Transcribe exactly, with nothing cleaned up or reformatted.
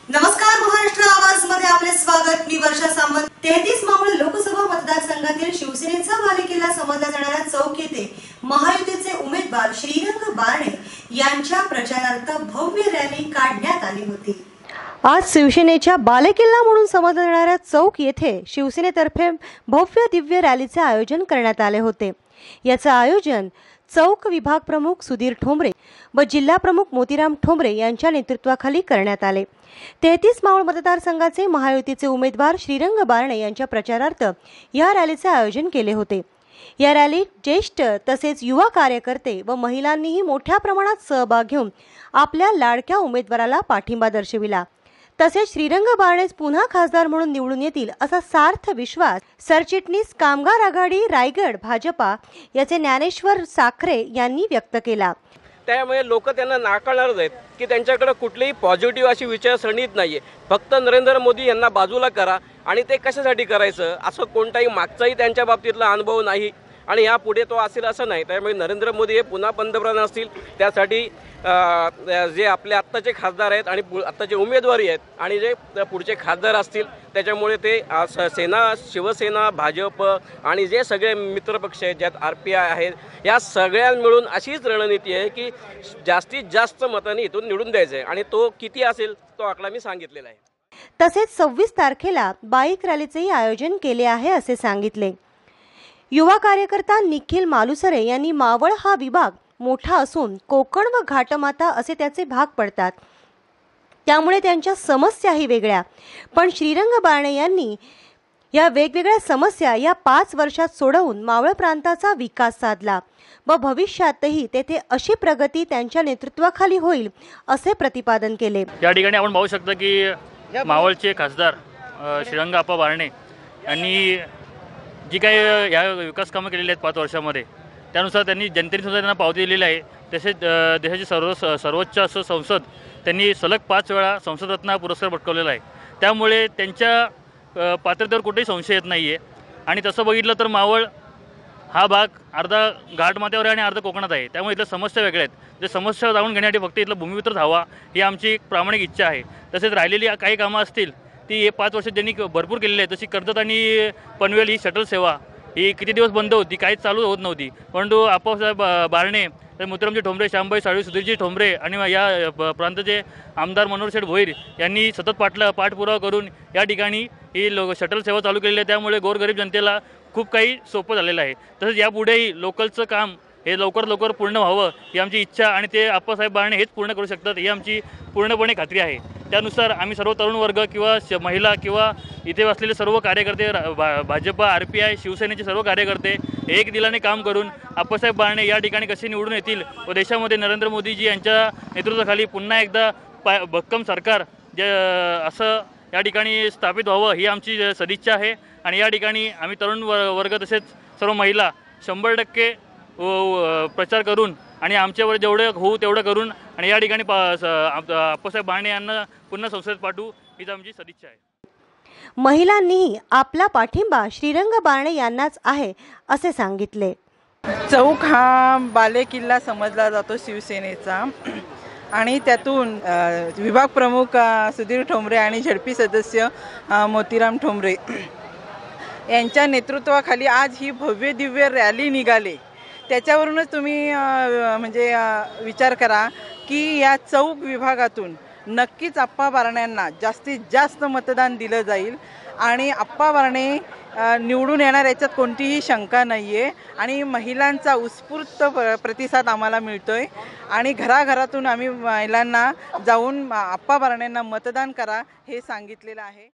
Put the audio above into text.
नमस्कार, महाराष्ट्र आवाज मध्ये आपले स्वागत। मी वर्षा सामंत। तेहतीस मावळ लोकसभा मतदारसंघातील शिवसेनेचा बालेकिल्ला समजला जाणारा चौक येथे महायुतीचे उमेदवार श्रीरंग बारणे यांच्या प्रचारार्थ भव्य रॅली काढण्यात आली होती। आज शिवसेनेच्या बालेकिल्ला म्हणून समजल्या जाणाऱ्या चौक येथे शिवसेनेतर्फे भव्य दिव्य रॅलीचे आयोजन करण्यात आले होते। याचे आयोजन चौक विभाग प्रमुख सुधीर ठोंबरे व जिल्हा प्रमुख मोतीराम ठोंबरे यांच्या नेतृत्वाखाली करण्यात आले। तेहतीस मावळ मतदारसंघाचे महायुतीचे उमेदवार श्रीरंग बारणे यांच्या प्रचारार्थ या रॅलीचे आयोजन केले होते। या रॅलीत ज्येष्ठ तसेच युवा कार्यकर्ते व महिलांनीही मोठ्या प्रमाणात सहभाग घेऊन आपल्या लाडक्या उमेदवाराला पाठिंबा दर्शविला। तसेच श्रीरंग बारणे पुन्हा खासदार म्हणून निवडून येतील असा सार्थ विश्वास सरचिटणीस कामगार आघाडी रायगड भाजपा याचे ज्ञानेश्वर साखरे यांनी व्यक्त केला। त्यामुळे लोक त्यांना नाकारणारच आहेत की त्यांच्याकडे कुठलीही पॉझिटिव्ह अशी विचारसरणीच नाहीये। फक्त नरेंद्र मोदी यांना बाजूला करा आणि ते कशासाठी करायचं असं कोणताही मागचाही त्यांच्या बाबतीतला अनुभव नाही आणि यापुढे तो असेल असं नाही। त्यामुळे नरेंद्र मोदी हे पुन्हा पंतप्रधान असतील त्यासाठी जे आपले आत्ताचे खासदार आहेत आणि आत्ताचे उमेदवारी आहेत आणि जे पुढचे खासदार असतील त्याच्यामुळे ते सेना शिवसेना भाजप आणि जे सगळे मित्रपक्ष आहेत ज्यात आर पी आय आहेत या सगळ्या मिळून अशीच रणनीती आहे की जास्तीत जास्त मतांनी इथून निवडून द्यायचं आहे आणि तो किती असेल तो आकडा मी सांगितलेला आहे। तसेच सव्वीस तारखेला बाईक रॅलीचेही आयोजन केले आहे असे सांगितले। युवा कार्यकर्ता निखिल मालुसरे यांनी मावळ हा विभाग मोठा असून कोकण व घाटमाता असे त्याचे भाग पडतात, त्यामुळे त्यांच्या समस्याही वेगळ्या, पण श्रीरंग बारणे यांनी या वेगवेगळ्या समस्या या पाच वर्षात सोडवून मावळ प्रांताचा विकास साधला व भविष्यातही तेथे अशी प्रगती त्यांच्या नेतृत्वाखाली होईल असे प्रतिपादन केले। या ठिकाणी आपण पाहू शकता की मावळचे खासदार श्रीरंग आप्पा बारणे यांनी जी काही या विकास कामं केलेली आहेत पाच वर्षामध्ये त्यानुसार त्यांनी जनतेने सुद्धा त्यांना पावती दिलेली आहे। तसेच देशाची सर्व सर्वोच्च असं संसद त्यांनी सलग पाच वेळा संसद रत्न हा पुरस्कार पटकावलेला आहे। त्यामुळे त्यांच्या पात्रतेवर कुठेही संशय येत नाही आहे आणि तसं बघितलं तर मावळ हा भाग अर्धा घाटमाथ्यावर आणि अर्धा कोकणात आहे, त्यामुळे इथल्या समस्या वेगळ्या आहेत। जे समस्या जाणून घेण्यासाठी फक्त इथलं भूमिपुत्रच हवा ही आमची एक प्रामाणिक इच्छा आहे। तसेच राहिलेली काही कामं असतील ती हे पाच वर्षात ज्यांनी भरपूर केलेली आहे, जशी कर्जत आणि पनवेल ही शटल सेवा ही किती दिवस बंद होती, काहीच चालू होत नव्हती, परंतु आप्पासाहेब बारणे मोतीरामजी ठोंबरे श्यामबाई साळवी सुधीरजी ठोंबरे आणि या प्रांताचे आमदार मनोहर शेठ भोईर यांनी सतत पाठला पाठपुरावा करून या ठिकाणी ही लो शटल सेवा चालू केलेली आहे। त्यामुळे गोरगरीब जनतेला खूप काही सोपं झालेलं आहे। तसंच यापुढेही लोकलचं काम हे लवकर लवकर पूर्ण व्हावं ही आमची इच्छा आणि ते आप्पासाहेब बारणे हेच पूर्ण करू शकतात ही आमची पूर्णपणे खात्री आहे। त्यानुसार आम्ही सर्व तरुण वर्ग किंवा महिला किंवा इथे बसलेले सर्व कार्यकर्ते भाजप आर पी आय शिवसेनेचे सर्व कार्यकर्ते एक दिलाने काम करून आप्पासाहेब बारणे या ठिकाणी कसे निवडून येतील व देशामध्ये नरेंद्र मोदीजी यांच्या नेतृत्वाखाली पुन्हा एकदा पा भक्कम सरकार जे असं या ठिकाणी स्थापित व्हावं ही आमची सदिच्छा आहे। आणि या ठिकाणी आम्ही तरुण वर्ग तसेच सर्व महिला शंभर टक्के प्रचार करून आणि आमच्यावर जेवढं होऊ तेवढं करून आणि या ठिकाणी आप्पासाहेब बारणे यांना पुन्हा संसदेत पाठवू हीच आमची सदिच्छा आहे। महिलांनी आपला पाठिंबा श्रीरंग बारणे यांनाच आहे असे सांगितले। चौक हा बालेकिल्ला समजला जातो शिवसेनेचा आणि त्यातून विभाग प्रमुख सुधीर ठोंबरे आणि झडपी सदस्य मोतीराम ठोंबरे यांच्या नेतृत्वाखाली आज ही भव्य दिव्य रॅली निघाली। त्याच्यावरूनच तुम्ही म्हणजे विचार करा की या चौक विभागातून नक्कीच आप्पा बारणेंना जास्तीत जास्त मतदान दिलं जाईल आणि आप्पा बारणे निवडून येणार याच्यात कोणतीही शंका नाही आहे। आणि महिलांचा उत्स्फूर्त प्रतिसाद आम्हाला मिळतोय आणि घराघरातून आम्ही महिलांना जाऊन आप्पा बारणेंना मतदान करा हे सांगितलेलं आहे।